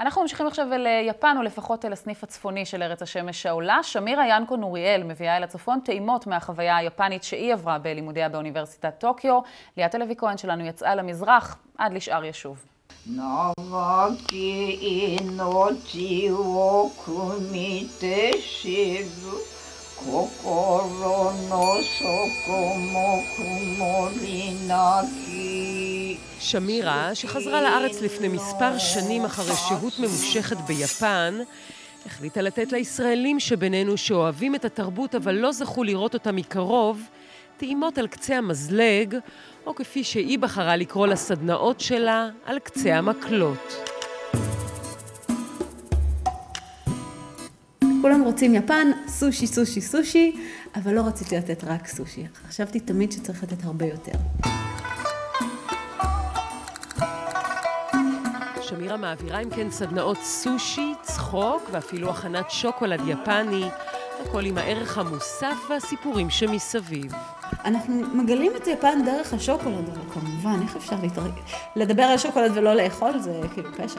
אנחנו ממשיכים עכשיו אל יפן, או לפחות אל הסניף הצפוני של ארץ השמש העולה. שמירה ינקו נוריאל מביאה אל הצפון טעימות מהחוויה היפנית שהיא עברה בלימודיה באוניברסיטת טוקיו. ליאת לוי כהן שלנו יצאה למזרח עד לשאר יישוב. שמירה, שחזרה לארץ לפני מספר שנים אחרי שהות ממושכת ביפן, החליטה לתת לישראלים שבינינו שאוהבים את התרבות אבל לא זכו לראות אותה מקרוב, טעימות על קצה המזלג, או כפי שהיא בחרה לקרוא לסדנאות שלה, על קצה המקלות. כולם רוצים יפן, סושי, סושי, סושי, אבל לא רציתי לתת רק סושי. חשבתי תמיד שצריך לתת הרבה יותר. שמירה מעבירה אם כן סדנאות סושי, צחוק ואפילו הכנת שוקולד יפני, הכל עם הערך המוסף והסיפורים שמסביב. אנחנו מגלים את יפן דרך השוקולד, אבל כמובן, איך אפשר לדבר על שוקולד ולא לאכול? זה כאילו פשע.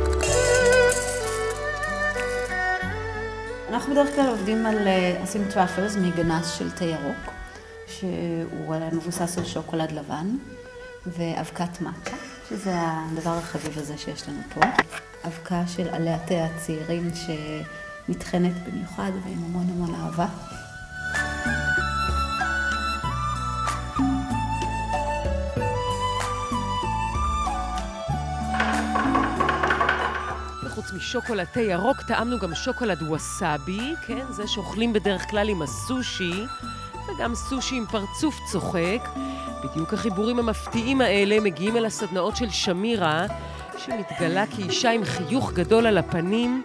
אנחנו בדרך כלל עובדים על עושים טראפלס מגנס של תה ירוק, שהוא מבוסס על שוקולד לבן, ואבקת מאצ'ה, שזה הדבר החביב הזה שיש לנו פה. אבקה של עלי התה הצעירים שמתחנת במיוחד ועם המון המון אהבה. חוץ משוקולד תה ירוק, טעמנו גם שוקולד ווסאבי, כן, זה שאוכלים בדרך כלל עם הסושי, וגם סושי עם פרצוף צוחק. בדיוק החיבורים המפתיעים האלה מגיעים אל הסדנאות של שמירה, שמתגלה כאישה עם חיוך גדול על הפנים,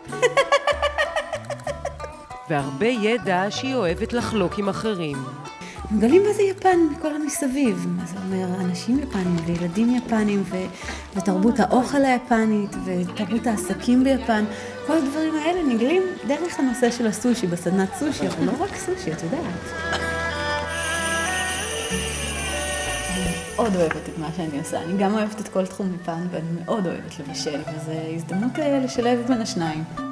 והרבה ידע שהיא אוהבת לחלוק עם אחרים. מגלים מה זה יפן, כל המסביב. מה זה אומר, אנשים יפנים וילדים יפנים ותרבות האוכל היפנית ותרבות העסקים ביפן. כל הדברים האלה נגלים דרך הנושא של הסושי, בסדנת סושי, אבל לא רק סושי, את יודעת. אני מאוד אוהבת את מה שאני עושה. אני גם אוהבת את כל תחום יפן ואני מאוד אוהבת לבשל, וזו הזדמנות לשלב בין השניים.